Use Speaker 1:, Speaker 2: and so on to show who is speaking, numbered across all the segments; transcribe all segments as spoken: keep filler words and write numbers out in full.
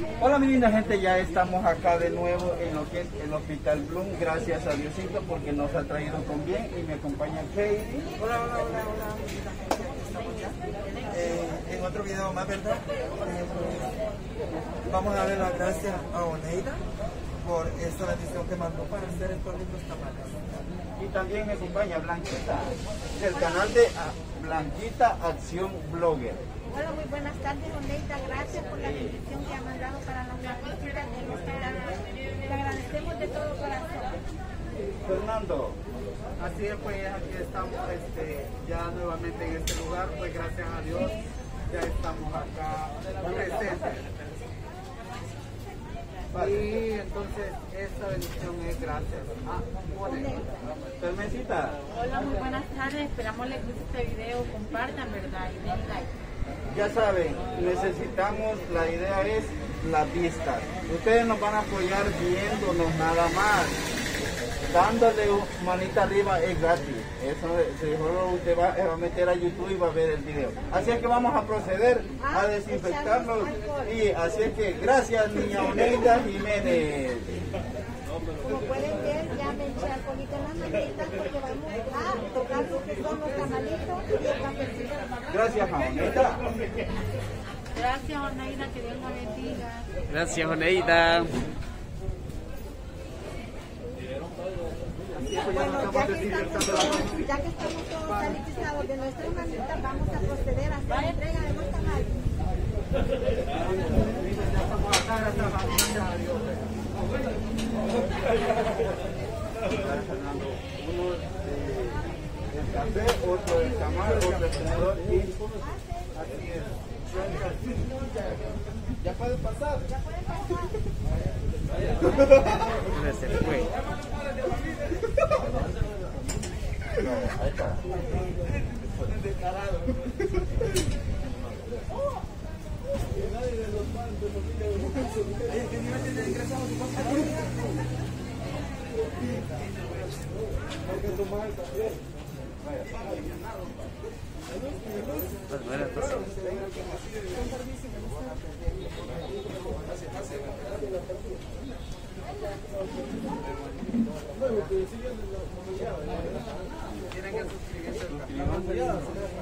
Speaker 1: Hola mi linda gente, ya estamos acá de nuevo en lo que es el Hospital Bloom, gracias a Diosito porque nos ha traído con bien y me acompaña Katie.
Speaker 2: Hola, hola, hola, hola, estamos ya eh, en otro video más, ¿verdad? Eh, vamos a darle las gracias a Oneida por esta bendición que mandó para hacer estos lindos tamales.
Speaker 1: Y también me acompaña Blanquita, del canal de Blanquita Acción Blogger.
Speaker 3: Hola, muy buenas tardes, Oneida. Gracias por la bendición que ha mandado para las visitas del hospital. Le agradecemos de todo corazón.
Speaker 1: Fernando.
Speaker 4: Así es, pues aquí estamos este, ya nuevamente en este lugar, pues gracias a Dios ya estamos acá presentes. Y entonces esta bendición es gracias a Oneida.
Speaker 1: Fermencita.
Speaker 5: Hola, muy buenas tardes. Esperamos les guste este video. Compartan, ¿verdad? Y den like.
Speaker 1: Ya saben, necesitamos, la idea es las vistas. Ustedes nos van a apoyar viéndonos nada más. Dándole manita arriba es gratis. Eso solo usted va, va a meter a YouTube y va a ver el video. Así es que vamos a proceder a desinfectarlos. Y así es que gracias, niña Oneida Jiménez.
Speaker 3: Como pueden ver, ya me eché alcoholito en las manitas porque vamos a tocar lo que son los tamalitos y el cafecito.
Speaker 1: Gracias, Oneida.
Speaker 5: Gracias, Oneida, que Dios la bendiga.
Speaker 6: Gracias, Oneida.
Speaker 3: Bueno, ya que estamos todos, ya que estamos todos sanitizados de nuestras manitas, vamos a proceder a hacer la entrega de los tamales.
Speaker 4: Ya estamos acá, gracias a Dios.
Speaker 1: Uno del café, otro del tamal, otro del tenedor y así es. Ya pueden pasar.
Speaker 3: Ya pueden pasar.
Speaker 6: Se fue.
Speaker 1: Ahí está.
Speaker 6: Pues bueno, entonces.
Speaker 4: Tienen que suscribirse al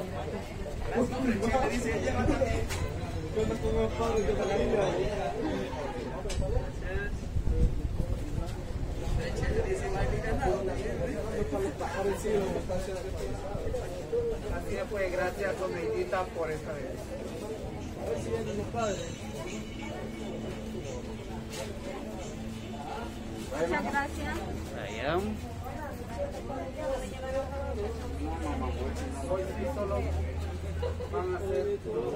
Speaker 4: Así es, pues gracias Oneidita por esta vez.
Speaker 3: Muchas gracias.
Speaker 6: Allá.
Speaker 4: Hoy sí solo van a hacer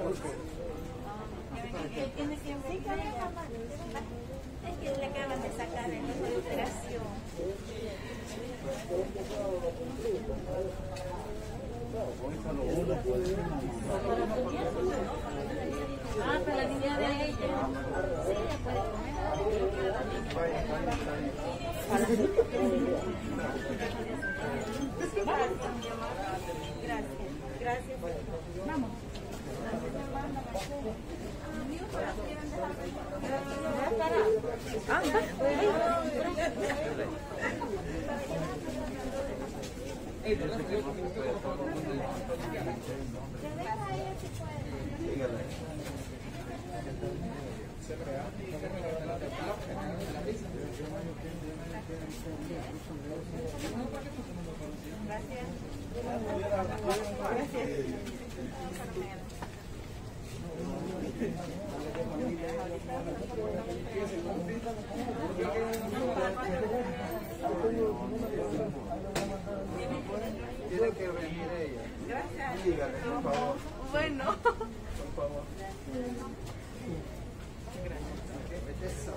Speaker 3: ¿Tiene tiempo? Sí, claro. Es que le acaban de sacar en la operación.
Speaker 5: Ah, pero la niña de ella.
Speaker 3: Sí, ella puede Gracias. Gracias. Vamos.
Speaker 4: Tiene que venir ella.
Speaker 3: Gracias.
Speaker 4: Dígale, por favor.
Speaker 3: Bueno.
Speaker 4: Por favor. Eso.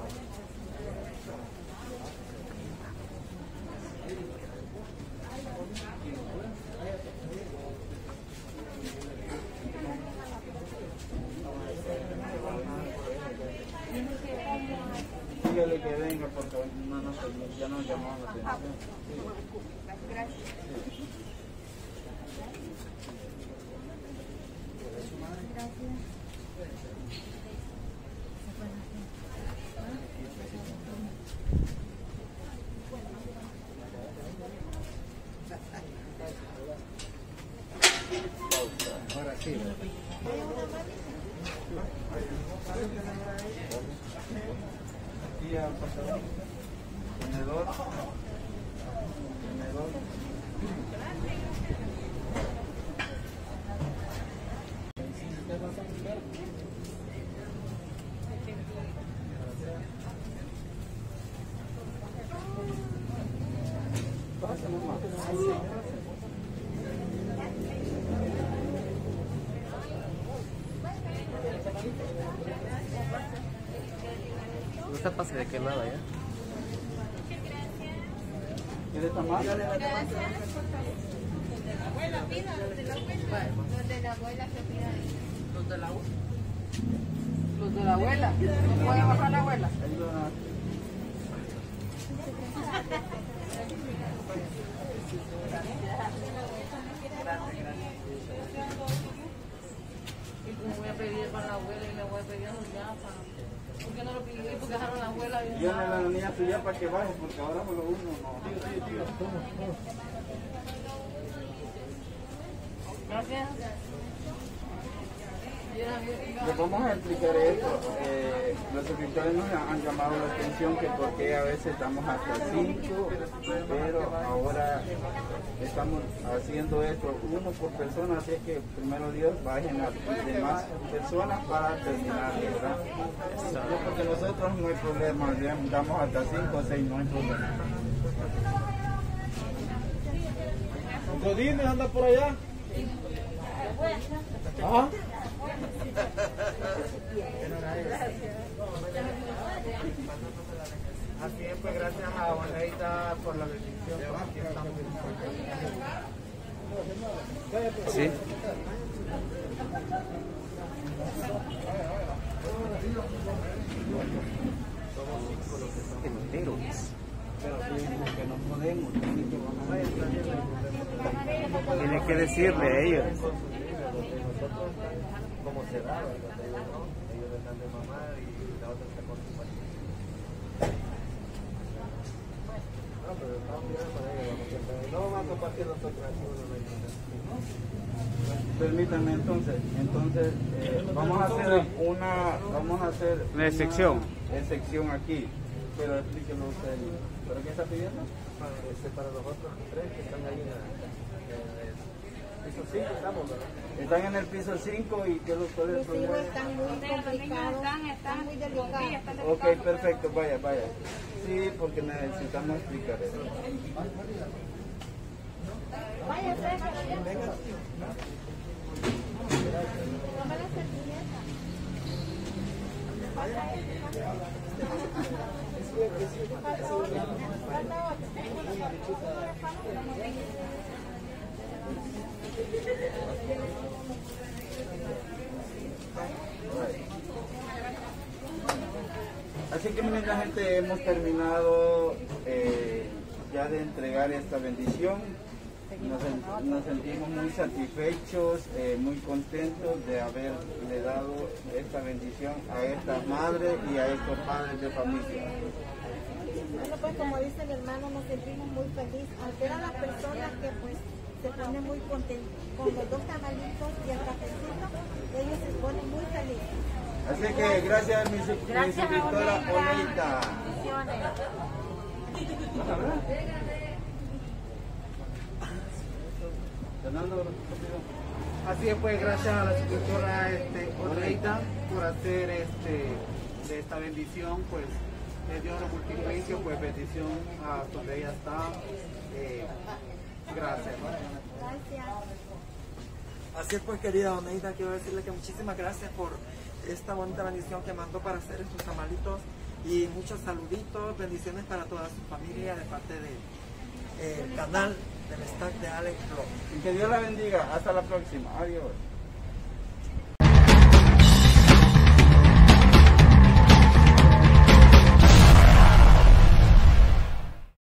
Speaker 1: Dígale que venga porque no, no, ya nos llamamos la atención.
Speaker 3: Gracias. Gracias.
Speaker 1: Ahora sí. Aquí ya pasó. Tenedor. Tenedor.
Speaker 6: ¿Usted pasa de qué lado ya?
Speaker 1: ¿Quiere tomar?
Speaker 3: Gracias. Donde la abuela pida, donde la abuela. Donde la abuela se pida.
Speaker 4: Los de la abuela. Los de la abuela. ¿No puede bajar la abuela?
Speaker 5: Y como voy a pedir para la abuela y le voy a pedir a los yapas. ¿Por qué no lo pidí? Porque dejaron a la abuela y
Speaker 1: Yo no la niña suya para que baje, porque ahora me lo uno no.
Speaker 5: Gracias.
Speaker 1: Les vamos a explicar esto. Eh, los suscriptores nos han llamado la atención que porque a veces estamos hasta cinco, pero ahora estamos haciendo esto uno por persona, así es que primero Dios bajen a demás personas para terminar, ¿verdad? No, porque nosotros no hay problema, damos hasta cinco o seis, no hay problema.
Speaker 7: Godínez anda por allá. ¿Ah?
Speaker 4: Así es, pues gracias a Juanita por la bendición. Aquí estamos.
Speaker 6: Sí. Enteros.
Speaker 1: Pero tuvimos que no podemos, tienen que bajar.
Speaker 6: Tiene que decirle a ellos.
Speaker 7: Como se da, ¿verdad? Ellos le dan de mamar y la otra se con su marido. No, pero estamos bien para ellos. No vamos a compartir nosotros aquí una.
Speaker 1: Permítanme entonces, entonces eh, vamos a hacer una, vamos a hacer
Speaker 6: Una excepción.
Speaker 1: una excepción aquí, pero explíquenlo usted. ¿Pero qué está pidiendo?
Speaker 7: Para, este, para los otros tres que están ahí en, la, en el piso cinco, estamos, ¿verdad?
Speaker 1: Están en el piso cinco y ¿qué es lo que es el
Speaker 3: Los hijos
Speaker 1: problema?
Speaker 3: están muy complicados, están muy delicados.
Speaker 1: Ok, perfecto, vaya, vaya. Sí, porque necesitamos explicar eso.
Speaker 3: Vaya, Sergio, venga. Toma la servilleta. Falta este, falta otro. Falta otro.
Speaker 1: Así que miren, la gente, hemos terminado eh, ya de entregar esta bendición. Nos, nos sentimos muy satisfechos, eh, muy contentos de haberle dado esta bendición a estas madres y a estos padres de familia.
Speaker 3: Bueno, pues como dice el hermano, nos sentimos muy felices. Al ver a las personas que pues se ponen muy contentos con los dos tamalitos y el cafecito, ellos se ponen muy felices.
Speaker 1: Así que gracias a mi, su- mi
Speaker 5: Gracias a
Speaker 1: suscriptora
Speaker 5: Oneida.
Speaker 1: Oneida.
Speaker 5: Bendiciones.
Speaker 1: ¿Vas a hablar? Fernando,
Speaker 4: Así es, pues gracias a la suscriptora este, Oneida por hacer este, de esta bendición, pues que Dios lo multiplique, pues bendición a donde ella está. Eh, gracias.
Speaker 3: Gracias.
Speaker 2: Así es, pues, querida Oneida, quiero decirle que muchísimas gracias por esta bonita bendición que mandó para hacer estos tamalitos y muchos saluditos, bendiciones para toda su familia de parte del canal del staff de Alex Vlog.
Speaker 1: y que Dios la bendiga. Hasta la próxima. Adiós.